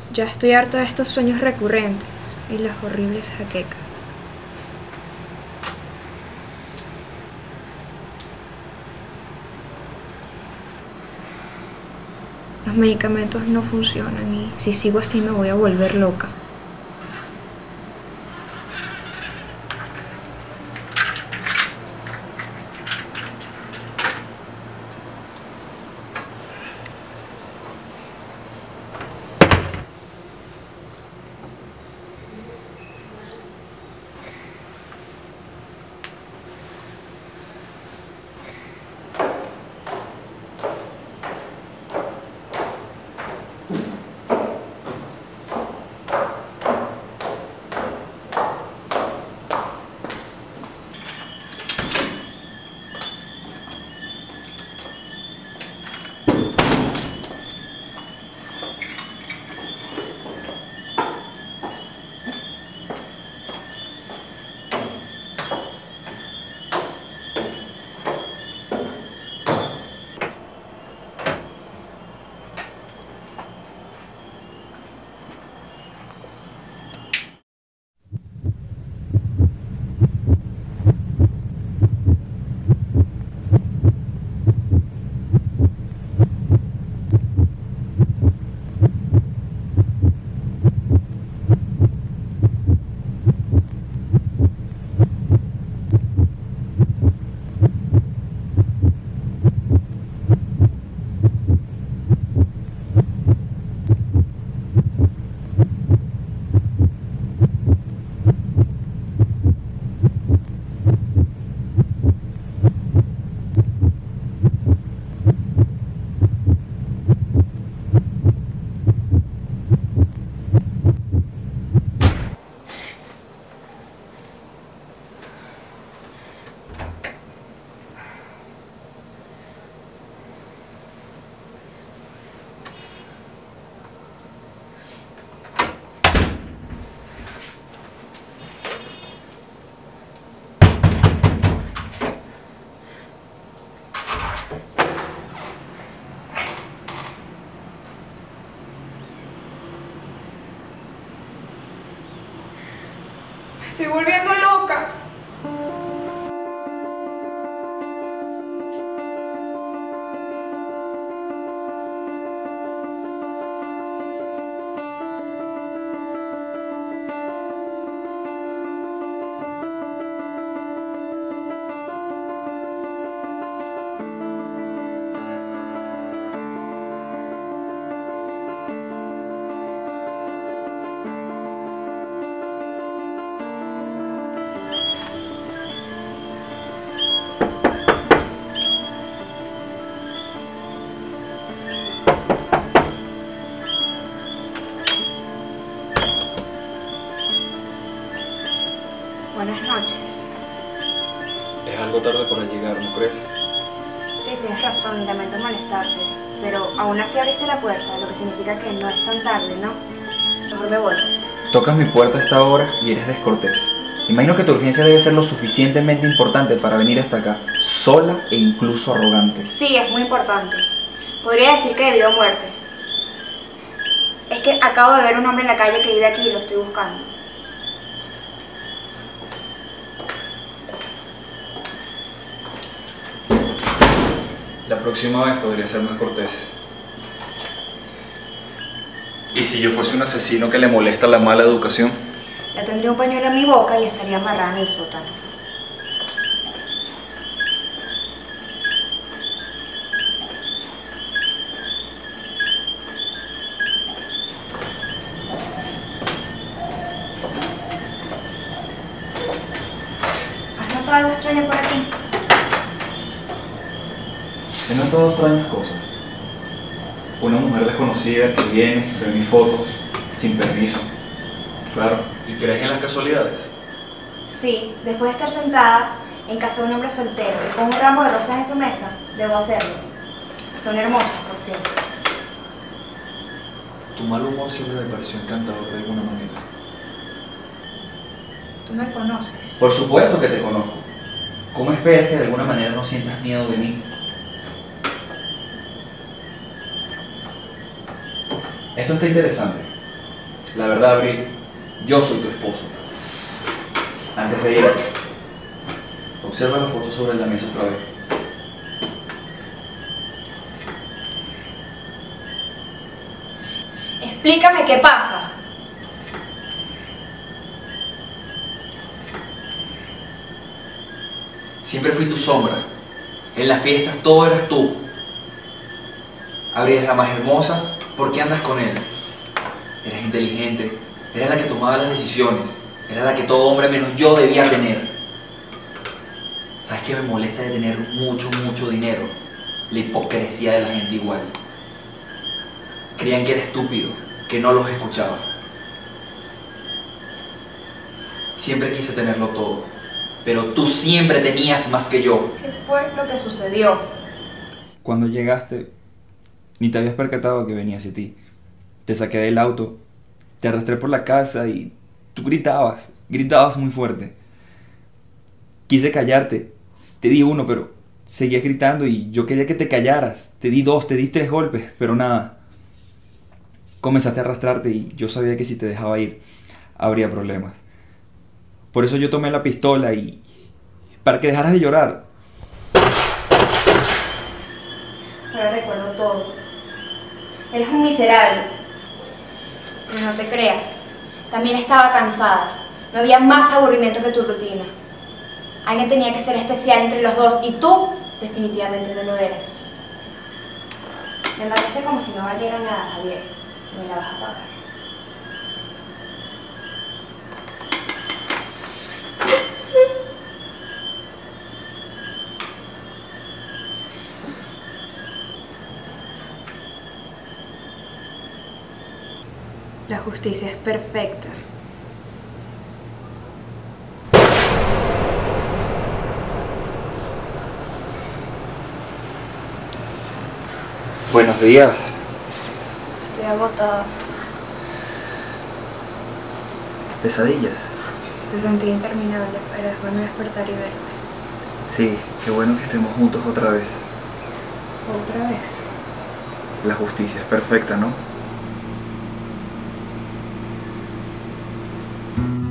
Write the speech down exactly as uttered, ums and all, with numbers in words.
Ya estoy harta de estos sueños recurrentes y las horribles jaquecas. Los medicamentos no funcionan y si sigo así me voy a volver loca. Estoy volviendo loca. Buenas noches. Es algo tarde para llegar, ¿no crees? Sí, tienes razón, lamento molestarte. Pero aún así abriste la puerta, lo que significa que no es tan tarde, ¿no? Mejor me voy. Tocas mi puerta a esta hora y eres descortés. Imagino que tu urgencia debe ser lo suficientemente importante para venir hasta acá, sola e incluso arrogante. Sí, es muy importante. Podría decir que debido a muerte. Es que acabo de ver un hombre en la calle que vive aquí y lo estoy buscando. La próxima vez podría ser más cortés. ¿Y si yo fuese un asesino que le molesta la mala educación? Le tendría un pañuelo en mi boca y estaría amarrada en el sótano. ¿Has notado algo extraño por aquí? He notado extrañas cosas. Una mujer desconocida que viene, ve mis fotos, sin permiso. Claro. ¿Y crees en las casualidades? Sí, después de estar sentada en casa de un hombre soltero y con un ramo de rosas en su mesa, debo hacerlo. Son hermosas, por cierto. Tu mal humor siempre me pareció encantador de alguna manera. Tú me conoces. Por supuesto que te conozco. ¿Cómo esperas que de alguna manera no sientas miedo de mí? Esto está interesante. La verdad, Abril, yo soy tu esposo. Antes de irte, observa la foto sobre la mesa otra vez. Explícame qué pasa. Siempre fui tu sombra. En las fiestas todo eras tú. Abril es la más hermosa, ¿por qué andas con él? Eres inteligente, eres la que tomaba las decisiones, eres la que todo hombre menos yo debía tener. ¿Sabes qué me molesta de tener mucho, mucho dinero? La hipocresía de la gente igual. Creían que era estúpido, que no los escuchaba. Siempre quise tenerlo todo, pero tú siempre tenías más que yo. ¿Qué fue lo que sucedió? Cuando llegaste, ni te habías percatado que venía hacia ti. Te saqué del auto, te arrastré por la casa y tú gritabas, gritabas muy fuerte. Quise callarte, te di uno, pero seguías gritando y yo quería que te callaras. Te di dos, te di tres golpes, pero nada. Comenzaste a arrastrarte y yo sabía que si te dejaba ir, habría problemas. Por eso yo tomé la pistola y... para que dejaras de llorar. Ahora recuerdo todo. Eres un miserable. Pero no te creas. También estaba cansada. No había más aburrimiento que tu rutina. Alguien tenía que ser especial entre los dos y tú definitivamente no lo eres. Me mataste como si no valiera nada, Javier. Me la vas a pagar. La justicia es perfecta. Buenos días. Estoy agotada. ¿Pesadillas? Te sentí interminable, pero es bueno despertar y verte. Sí, qué bueno que estemos juntos otra vez. ¿Otra vez? La justicia es perfecta, ¿no?